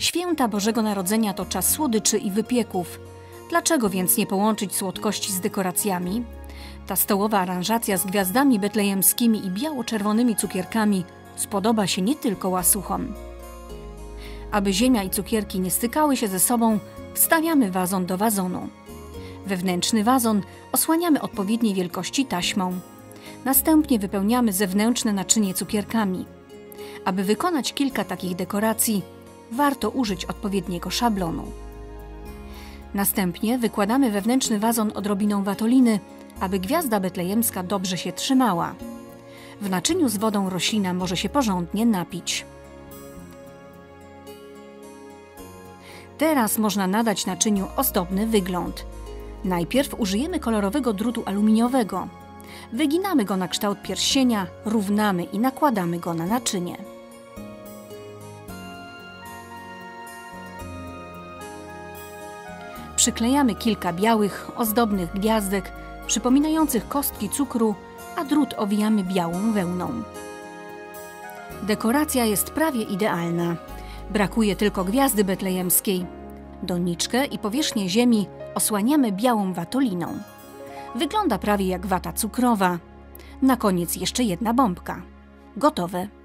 Święta Bożego Narodzenia to czas słodyczy i wypieków. Dlaczego więc nie połączyć słodkości z dekoracjami? Ta stołowa aranżacja z gwiazdami betlejemskimi i biało-czerwonymi cukierkami spodoba się nie tylko łasuchom. Aby ziemia i cukierki nie stykały się ze sobą, wstawiamy wazon do wazonu. Wewnętrzny wazon osłaniamy odpowiedniej wielkości taśmą. Następnie wypełniamy zewnętrzne naczynie cukierkami. Aby wykonać kilka takich dekoracji, warto użyć odpowiedniego szablonu. Następnie wykładamy wewnętrzny wazon odrobiną watoliny, aby gwiazda betlejemska dobrze się trzymała. W naczyniu z wodą roślina może się porządnie napić. Teraz można nadać naczyniu ozdobny wygląd. Najpierw użyjemy kolorowego drutu aluminiowego. Wyginamy go na kształt pierścienia, równamy i nakładamy go na naczynie. Przyklejamy kilka białych, ozdobnych gwiazdek, przypominających kostki cukru, a drut owijamy białą wełną. Dekoracja jest prawie idealna. Brakuje tylko gwiazdy betlejemskiej. Doniczkę i powierzchnię ziemi osłaniamy białą watoliną. Wygląda prawie jak wata cukrowa. Na koniec jeszcze jedna bombka. Gotowe.